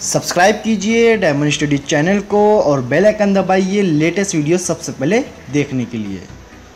Subscribe कीजिए diamond study channel को और बेल आइकन दबाइए लेटेस्ट वीडियो सबसे पहले देखने के लिए।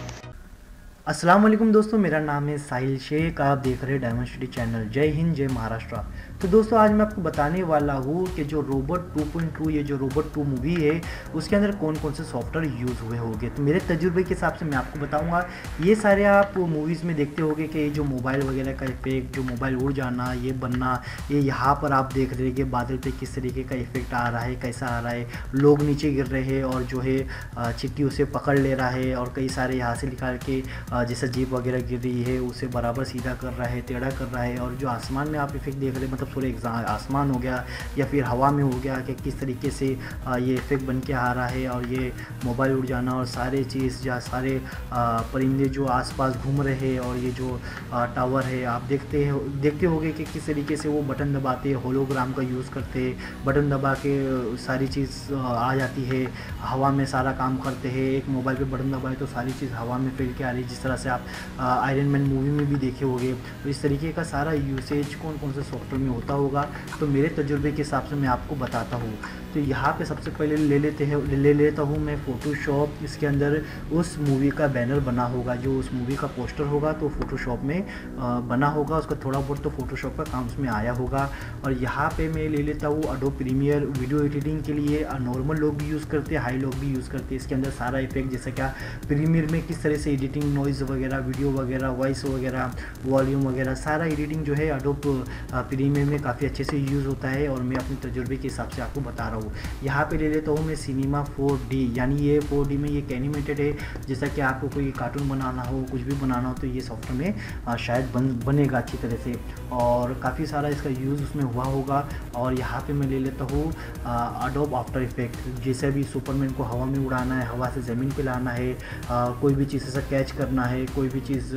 अस्सलाम वालेकुम दोस्तों, मेरा नाम है साहिल शेख। आप देख रहे हैं डायमंड स्टडी चैनल। जय हिंद, जय महाराष्ट्र। तो दोस्तों आज मैं आपको बताने वाला हूँ कि जो रोबोट 2.2 ये जो रोबोट 2 मूवी है उसके अंदर कौन कौन से सॉफ्टवेयर यूज़ हुए होंगे। तो मेरे तजुर्बे के हिसाब से मैं आपको बताऊँगा। ये सारे आप मूवीज़ में देखते होंगे कि ये जो मोबाइल वगैरह का इफेक्ट, जो मोबाइल उड़ जाना, ये बनना, ये यहाँ पर आप देख रहे हैं कि बादल पे किस तरीके का इफेक्ट आ रहा है, कैसा आ रहा है, लोग नीचे गिर रहे हैं और जो है चिट्टी उसे पकड़ ले रहा है और कई सारे यहाँ से निकाल के जैसे जीप वगैरह गिर रही है उसे बराबर सीधा कर रहा है, टेढ़ा कर रहा है। और जो आसमान में आप इफेक्ट देख रहे हैं, मतलब पूरे आसमान हो गया या फिर हवा में हो गया कि किस तरीके से ये इफेक्ट बन के आ रहा है। और ये मोबाइल उड़ जाना और सारे चीज़ या सारे परिंदे जो आसपास घूम रहे हैं और ये जो टावर है आप देखते होंगे कि किस तरीके से वो बटन दबाते, होलोग्राम का यूज़ करते, बटन दबा के सारी चीज़ आ जाती है, हवा में सारा काम करते हैं। एक मोबाइल पे बटन दबाए तो सारी चीज़ हवा में फैल के आ रही है, जिस तरह से आप आयरन मैन मूवी में भी देखे होंगे। तो इस तरीके का सारा यूसेज कौन कौन से सॉफ्टवेयर में होता होगा, तो मेरे तजुर्बे के हिसाब से मैं आपको बताता हूँ। तो यहाँ पे सबसे पहले ले लेता हूँ मैं फ़ोटोशॉप। इसके अंदर उस मूवी का बैनर बना होगा, जो उस मूवी का पोस्टर होगा तो फ़ोटोशॉप में बना होगा, उसका थोड़ा बहुत तो फ़ोटोशॉप का काम उसमें आया होगा। और यहाँ पे मैं ले लेता हूँ एडोब प्रीमियर। वीडियो एडिटिंग के लिए नॉर्मल लोग भी यूज़ करते हैं, हाई लोग भी यूज़ करते हैं। इसके अंदर सारा इफेक्ट जैसे क्या प्रीमियर में किस तरह से एडिटिंग, नॉइज़ वगैरह, वीडियो वगैरह, वॉइस वगैरह, वॉल्यूम वगैरह, सारा एडिटिंग जो है एडोब प्रीमियर में काफ़ी अच्छे से यूज़ होता है और मैं अपने तजुर्बे के हिसाब से आपको बता रहा हूँ। यहाँ पे ले लेता हूँ मैं सिनेमा 4D, यानी ये 4D में ये एनिमेटेड है। जैसा कि आपको कोई कार्टून बनाना हो, कुछ भी बनाना हो तो ये सॉफ्टवेयर में शायद बनेगा अच्छी तरह से और काफ़ी सारा इसका यूज़ उसमें हुआ होगा। और यहाँ पे मैं ले लेता हूँ एडोब आफ्टर इफेक्ट। जैसे भी सुपरमैन को हवा में उड़ाना है, हवा से ज़मीन पे लाना है, कोई भी चीज़ ऐसा कैच करना है, कोई भी चीज़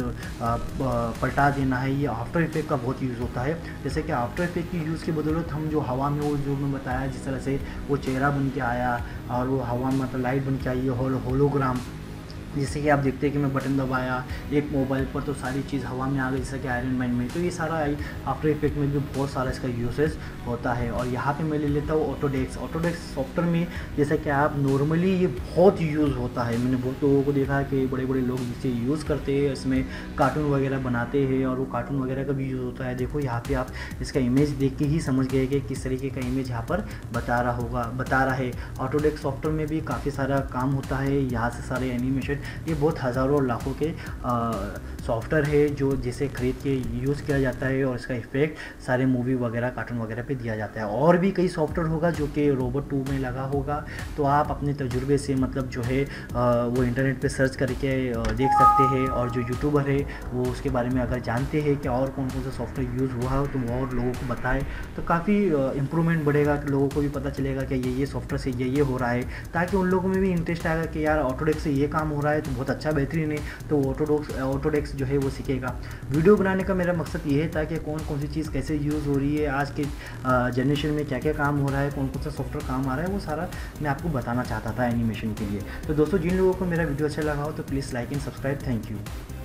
पलटा देना है, ये आफ्टर इफेक्ट का बहुत यूज़ होता है। जैसे कि आफ्टर इफेक्ट की यूज़ की बदौलत हम जो हवा में वो जो मैं बताया, जिस तरह से वो चेहरा बन के आया और वो हवा में मतलब लाइट बन के आई, होलोग्राम, जैसे कि आप देखते हैं कि मैं बटन दबाया एक मोबाइल पर तो सारी चीज़ हवा में आ गई, जैसे कि आयरन मैन में। तो ये सारा आफ्टर इफेक्ट में भी बहुत सारा इसका यूसेज होता है। और यहाँ पे मैं ले लेता हूँ ऑटोडेस्क सॉफ्टवेयर में। जैसा कि आप नॉर्मली ये बहुत यूज़ होता है, मैंने बहुत लोगों को देखा है कि बड़े बड़े लोग इसे यूज़ करते हैं, इसमें कार्टून वगैरह बनाते हैं और वो कार्टून वगैरह का भी यूज़ होता है। देखो यहाँ पर आप इसका इमेज देख के ही समझ गए कि किस तरीके का इमेज यहाँ पर बता रहा है। ऑटोडेस्क सॉफ्टवेयर में भी काफ़ी सारा काम होता है, यहाँ से सारे एनिमेशन, ये बहुत हज़ारों और लाखों के सॉफ्टवेयर है जो जिसे ख़रीद के यूज़ किया जाता है और इसका इफेक्ट सारे मूवी वगैरह, कार्टून वगैरह पे दिया जाता है। और भी कई सॉफ्टवेयर होगा जो कि रोबोट 2 में लगा होगा, तो आप अपने तजुर्बे से मतलब जो है वो इंटरनेट पे सर्च करके देख सकते हैं। और जो यूट्यूबर है वो उसके बारे में अगर जानते हैं कि और कौन कौन सा सॉफ्टवेयर यूज़ हुआ हो तो वो और लोगों को बताए, तो काफ़ी इम्प्रूवमेंट बढ़ेगा, कि लोगों को भी पता चलेगा कि ये सॉफ्टवेयर से ये हो रहा है, ताकि उन लोगों में भी इंटरेस्ट आएगा कि यार ऑटोडेस्क से ये काम हो रहा है तो बहुत अच्छा, बेहतरीन है, तो ऑटोडेस्क जो है वो सीखेगा। वीडियो बनाने का मेरा मकसद ये है ताकि कौन कौन सी चीज़ कैसे यूज़ हो रही है, आज के जनरेशन में क्या क्या काम हो रहा है, कौन कौन सा सॉफ्टवेयर काम आ रहा है, वो सारा मैं आपको बताना चाहता था एनिमेशन के लिए। तो दोस्तों जिन लोगों को मेरा वीडियो अच्छा लगा हो तो please like and subscribe. Thank you.